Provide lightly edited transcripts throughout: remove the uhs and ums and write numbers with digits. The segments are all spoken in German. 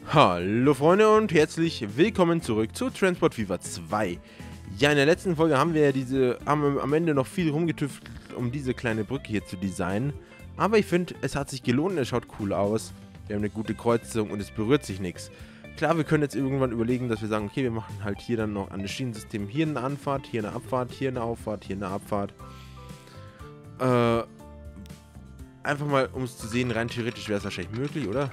Hallo Freunde und herzlich willkommen zurück zu Transport Fever 2. Ja, in der letzten Folge haben wir am Ende noch viel rumgetüftelt, um diese kleine Brücke hier zu designen. Aber ich finde, es hat sich gelohnt, es schaut cool aus. Wir haben eine gute Kreuzung und es berührt sich nichts. Klar, wir können jetzt irgendwann überlegen, dass wir sagen, okay, wir machen halt hier dann noch an das Schienensystem hier eine Anfahrt, hier eine Abfahrt, hier eine Auffahrt, hier eine Abfahrt. Einfach mal, um es zu sehen, rein theoretisch wäre es wahrscheinlich möglich, oder?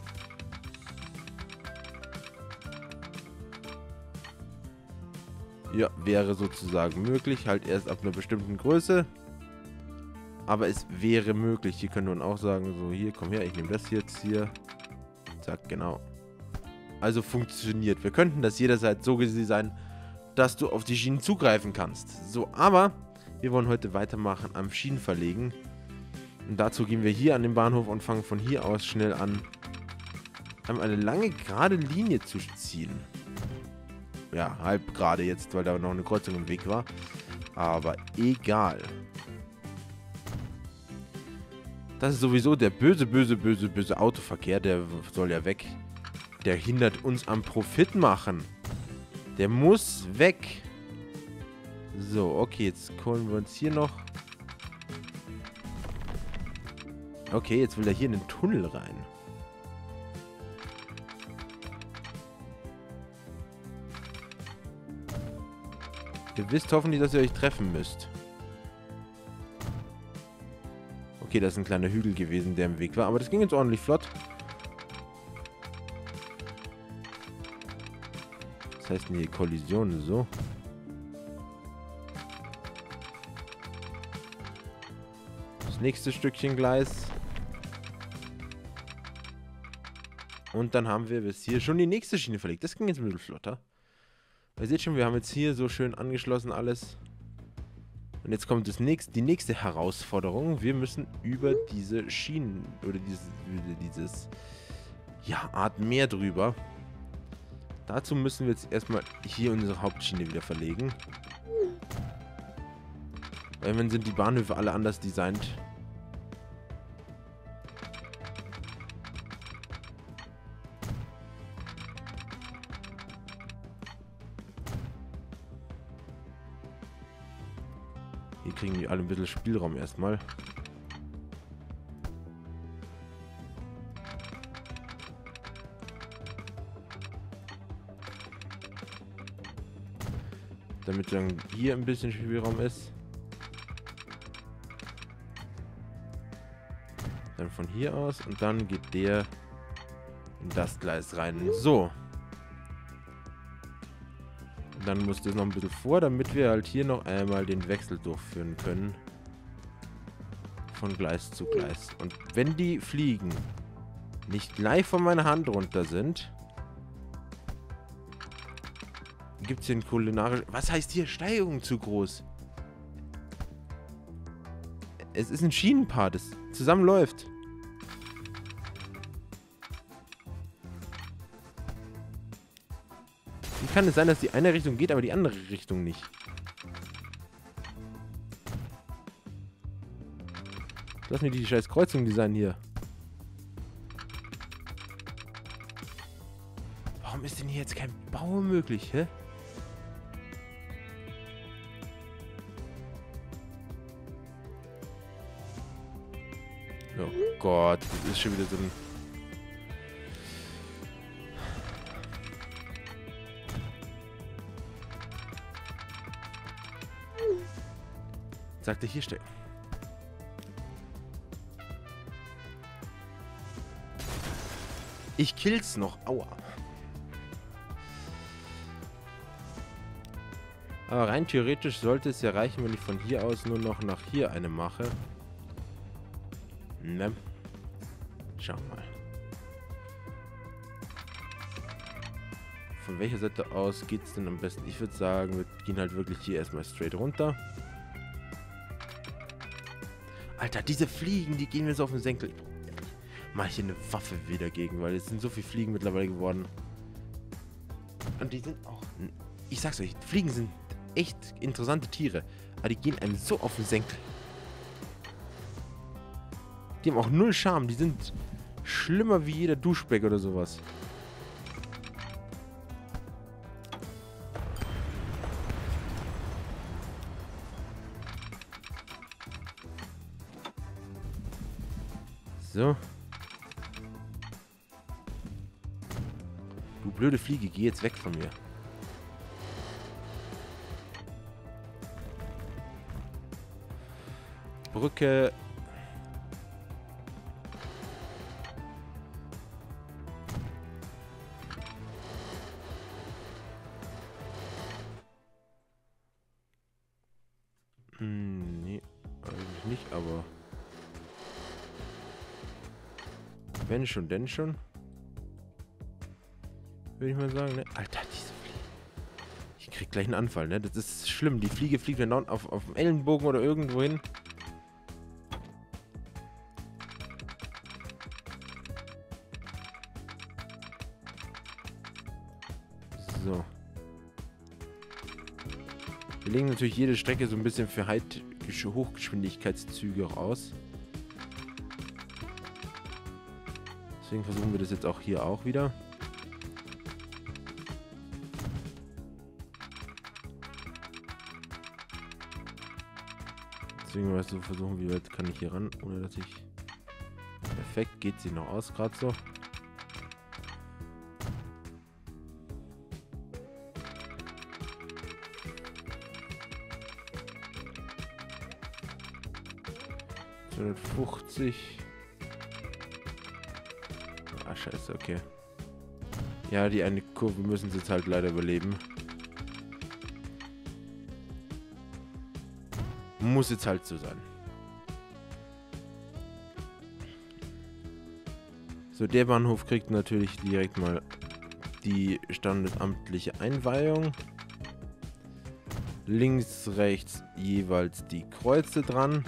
Ja, wäre sozusagen möglich, halt erst ab einer bestimmten Größe. Aber es wäre möglich. Hier könnte man auch sagen, so hier, komm her, ich nehme das jetzt hier. Zack, genau. Also funktioniert. Wir könnten das jederzeit so designen, dass du auf die Schienen zugreifen kannst. So, aber wir wollen heute weitermachen am Schienenverlegen. Und dazu gehen wir hier an den Bahnhof und fangen von hier aus schnell an, eine lange gerade Linie zu ziehen. Ja, halb gerade jetzt, weil da noch eine Kreuzung im Weg war. Aber egal. Das ist sowieso der böse Autoverkehr. Der soll ja weg. Der hindert uns am Profit machen. Der muss weg. So, okay, jetzt holen wir uns hier noch. Okay, jetzt will er hier in den Tunnel rein. Ihr wisst hoffentlich, dass ihr euch treffen müsst. Okay, das ist ein kleiner Hügel gewesen, der im Weg war. Aber das ging jetzt ordentlich flott. Was heißt denn hier Kollision? So. Das nächste Stückchen Gleis. Und dann haben wir bis hier schon die nächste Schiene verlegt. Das ging jetzt ein bisschen flotter. Ihr seht schon, wir haben jetzt hier so schön angeschlossen alles. Und jetzt kommt die nächste Herausforderung. Wir müssen über diese Schienen oder dieses ja, Art Meer drüber. Dazu müssen wir jetzt erstmal hier unsere Hauptschiene wieder verlegen. Weil dann sind die Bahnhöfe alle anders designt. Hier kriegen die alle ein bisschen Spielraum erstmal. Damit dann hier ein bisschen Spielraum ist. Dann von hier aus und dann geht der in das Gleis rein. So. Dann muss das noch ein bisschen vor, damit wir halt hier noch einmal den Wechsel durchführen können. Von Gleis zu Gleis. Und wenn die Fliegen nicht gleich von meiner Hand runter sind, gibt es hier ein kulinarisch... Was heißt hier Steigerung zu groß? Es ist ein Schienenpaar, das zusammenläuft. Wie kann es sein, dass die eine Richtung geht, aber die andere Richtung nicht? Lass mir die scheiß Kreuzung designen hier. Warum ist denn hier jetzt kein Bau möglich, hä? Oh Gott, das ist schon wieder so ein... Sagte hier stecken. Ich kill's noch. Aua. Aber rein theoretisch sollte es ja reichen, wenn ich von hier aus nur noch nach hier eine mache. Ne. Schauen wir mal. Von welcher Seite aus geht's denn am besten? Ich würde sagen, wir gehen halt wirklich hier erstmal straight runter. Alter, diese Fliegen, die gehen mir so auf den Senkel. Mach ich hier eine Waffe wieder gegen, weil es sind so viele Fliegen mittlerweile geworden. Und die sind auch... Ich sag's euch, Fliegen sind echt interessante Tiere. Aber die gehen einem so auf den Senkel. Die haben auch null Charme. Die sind schlimmer wie jeder Duschback oder sowas. So. Du blöde Fliege, geh jetzt weg von mir. Brücke. Nee, eigentlich nicht, aber wenn schon, denn schon. Würde ich mal sagen, ne? Alter, diese Fliege. Ich krieg gleich einen Anfall, ne? Das ist schlimm. Die Fliege fliegt dann auf dem Ellenbogen oder irgendwo hin. So. Wir legen natürlich jede Strecke so ein bisschen für Hochgeschwindigkeitszüge auch aus. Deswegen versuchen wir das jetzt auch hier auch wieder. Deswegen weißt du, versuchen, wie weit kann ich hier ran, ohne dass ich... Perfekt, geht sie noch aus, gerade so. ...250... Ah, scheiße, okay. Ja, die eine Kurve müssen sie jetzt halt leider überleben. Muss jetzt halt so sein. So, der Bahnhof kriegt natürlich direkt mal die standesamtliche Einweihung. Links, rechts jeweils die Kreuze dran.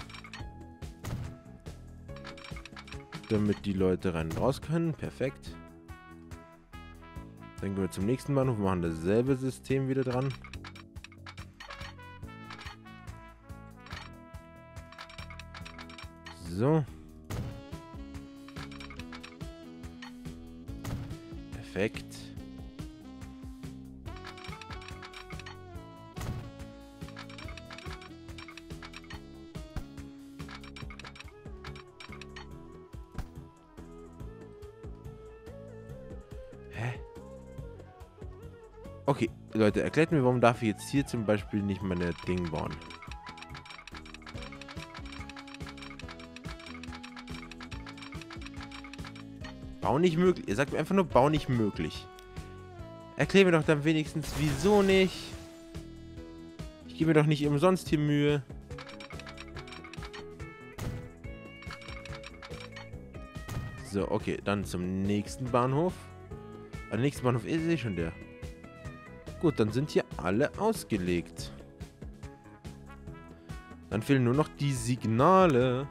Damit die Leute rein und raus können. Perfekt. Dann gehen wir zum nächsten Bahnhof, machen dasselbe System wieder dran. So. Perfekt. Okay, Leute, erklärt mir, warum darf ich jetzt hier zum Beispiel nicht meine Ding bauen? Bau nicht möglich. Ihr sagt mir einfach nur, bau nicht möglich. Erklär mir doch dann wenigstens, wieso nicht. Ich gebe mir doch nicht umsonst hier Mühe. So, okay, dann zum nächsten Bahnhof. Der nächste Bahnhof ist eh schon der. Gut, dann sind hier alle ausgelegt. Dann fehlen nur noch die Signale.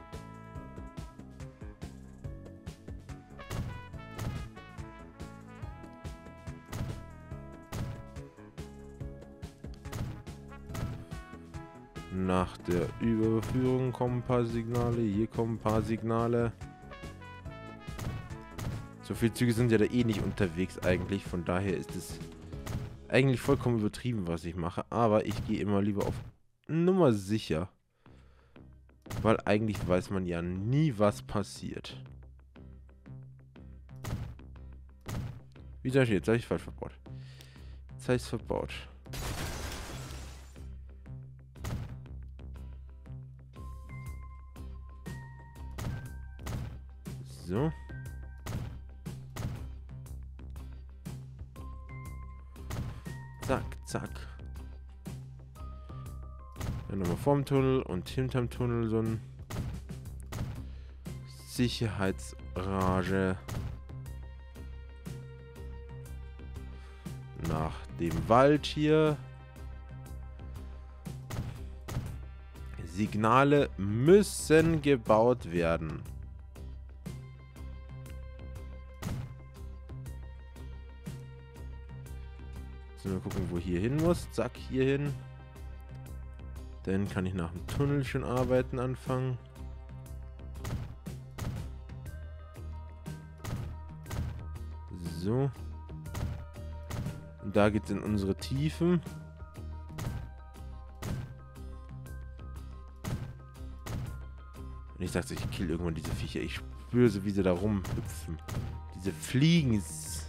Nach der Überführung kommen ein paar Signale. Hier kommen ein paar Signale. So viele Züge sind ja da eh nicht unterwegs eigentlich. Von daher ist es eigentlich vollkommen übertrieben, was ich mache. Aber ich gehe immer lieber auf Nummer sicher. Weil eigentlich weiß man ja nie, was passiert. Wie soll ich jetzt? Habe ich falsch verbaut. Jetzt habe ich es verbaut. So. Zack, zack. Dann nochmal vorm Tunnel und hinterm Tunnel so ein Sicherheitsrage. Nach dem Wald hier. Signale müssen gebaut werden. Mal gucken, wo hier hin muss. Zack, hier hin. Dann kann ich nach dem Tunnel schon arbeiten anfangen. So. Und da geht es in unsere Tiefen. Und ich sag's, ich kill irgendwann diese Viecher. Ich böse, wie sie da rumhüpfen. Diese Fliegen. Es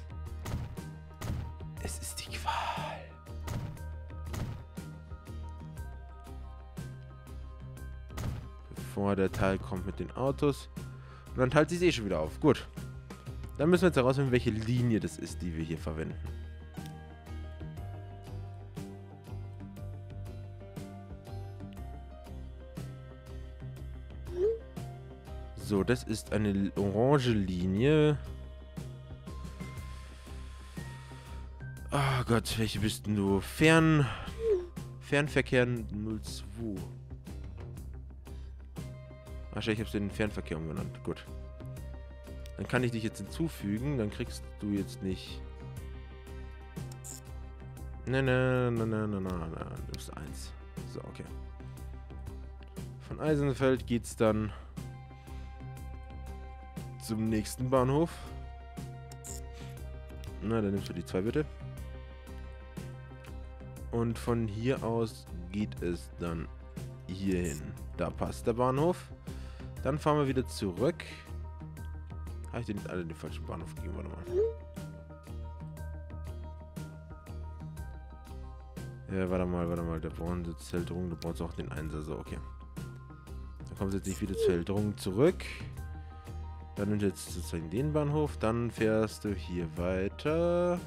ist die Qual. Bevor der Teil kommt mit den Autos. Und dann teilt sich eh schon wieder auf. Gut. Dann müssen wir jetzt herausfinden, welche Linie das ist, die wir hier verwenden. So, das ist eine orange Linie. Oh Gott, welche bist denn du? Fernverkehr 02. Ach, ich habe den Fernverkehr umgenannt. Gut. Dann kann ich dich jetzt hinzufügen. Dann kriegst du jetzt nicht... Nein. Du bist 1. So, okay. Von Eisenfeld geht's dann zum nächsten Bahnhof. Na, dann nimmst du die 2 bitte. Und von hier aus geht es dann hier hin. Da passt der Bahnhof. Dann fahren wir wieder zurück. Habe ich dir nicht alle den falschen Bahnhof gegeben? Warte mal. Ja, warte mal. Der braucht jetzt Heldrung. Du brauchst auch den 1er. So, okay. Dann kommst du jetzt nicht wieder zur Heldrung zurück. Dann nimmst du jetzt sozusagen den Bahnhof. Dann fährst du hier weiter.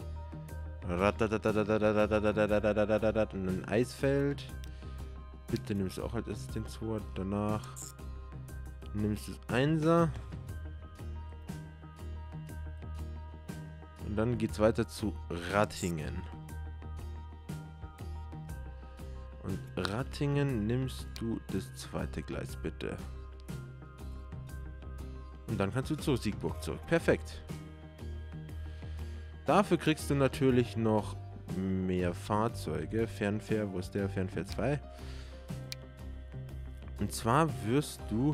In ein Eisfeld. Bitte nimmst du auch als erstes den 2. Danach nimmst du das 1er. Und dann geht's weiter zu Rattingen. Und Rattingen nimmst du das 2. Gleis bitte. Und dann kannst du zur Siegburg zurück. Perfekt. Dafür kriegst du natürlich noch mehr Fahrzeuge. Fernfähr, wo ist der? Fernfähr 2. Und zwar wirst du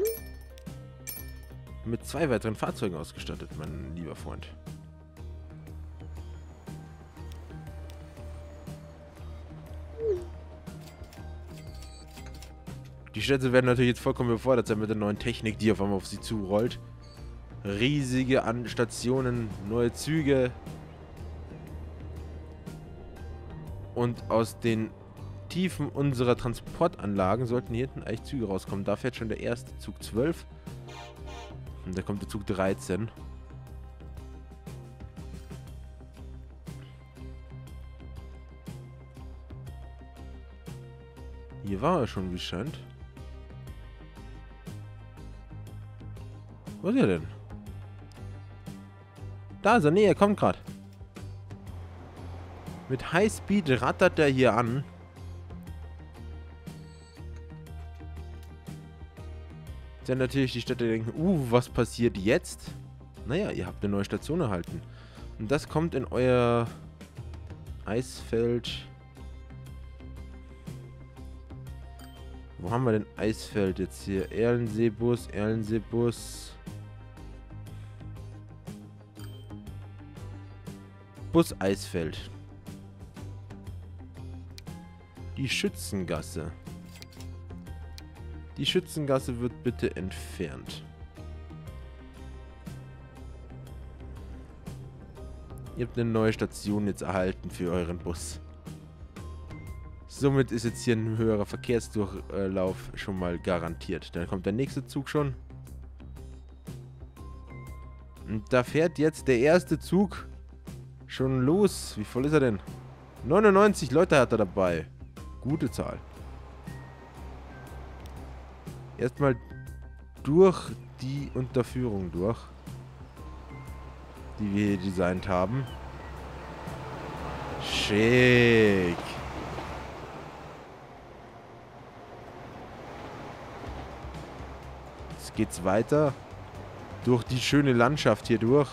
mit 2 weiteren Fahrzeugen ausgestattet, mein lieber Freund. Die Städte werden natürlich jetzt vollkommen überfordert sein mit der neuen Technik, die auf einmal auf sie zurollt. Riesige Stationen, neue Züge. Und aus den Tiefen unserer Transportanlagen sollten hier hinten eigentlich Züge rauskommen. Da fährt schon der erste Zug 12. Und da kommt der Zug 13. Hier war er schon, wie es scheint. Wo ist er denn? Da ist er. Nee, er kommt gerade. Mit Highspeed rattert er hier an. Dann natürlich die Städte denken, was passiert jetzt? Naja, ihr habt eine neue Station erhalten. Und das kommt in euer Eisfeld. Wo haben wir denn Eisfeld jetzt hier? Erlenseebus. Bus Eisfeld. Die Schützengasse. Die Schützengasse wird bitte entfernt. Ihr habt eine neue Station jetzt erhalten für euren Bus. Somit ist jetzt hier ein höherer Verkehrsdurchlauf schon mal garantiert. Dann kommt der nächste Zug schon. Und da fährt jetzt der erste Zug schon los. Wie voll ist er denn? 99 Leute hat er dabei. Gute Zahl. Erstmal durch die Unterführung durch, die wir hier designt haben. Schick. Jetzt geht's weiter durch die schöne Landschaft hier durch.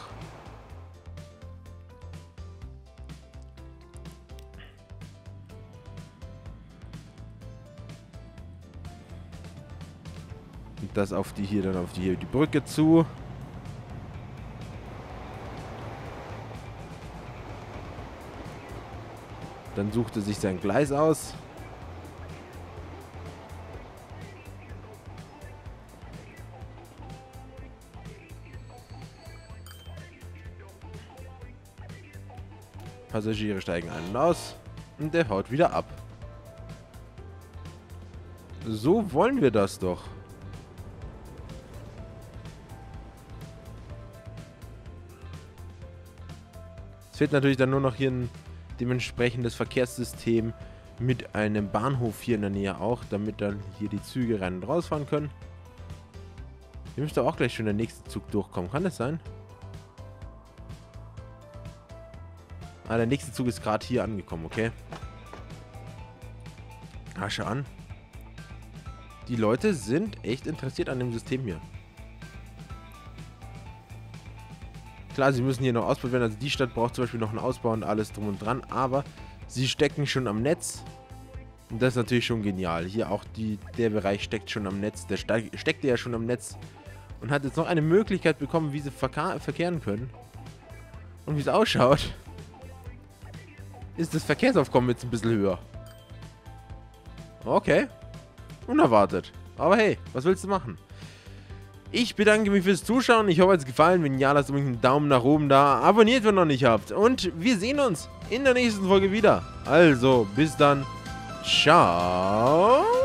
Und das auf die hier, dann auf die Brücke zu. Dann sucht er sich sein Gleis aus. Passagiere steigen ein und aus. Und der haut wieder ab. So wollen wir das doch. Es fehlt natürlich dann nur noch hier ein dementsprechendes Verkehrssystem mit einem Bahnhof hier in der Nähe auch, damit dann hier die Züge rein und rausfahren können. Hier müsste auch gleich schon der nächste Zug durchkommen. Kann das sein? Ah, der nächste Zug ist gerade hier angekommen, okay. Ah, schau an. Die Leute sind echt interessiert an dem System hier. Klar, sie müssen hier noch ausgebaut werden. Also die Stadt braucht zum Beispiel noch einen Ausbau und alles drum und dran. Aber sie stecken schon am Netz. Und das ist natürlich schon genial. Hier auch der Bereich steckt schon am Netz. Der steckte ja schon am Netz. Und hat jetzt noch eine Möglichkeit bekommen, wie sie verkehren können. Und wie es ausschaut, ist das Verkehrsaufkommen jetzt ein bisschen höher. Okay. Unerwartet. Aber hey, was willst du machen? Ich bedanke mich fürs Zuschauen. Ich hoffe, es hat gefallen. Wenn ja, lasst unbedingt einen Daumen nach oben da. Abonniert, wenn ihr noch nicht habt. Und wir sehen uns in der nächsten Folge wieder. Also, bis dann. Ciao.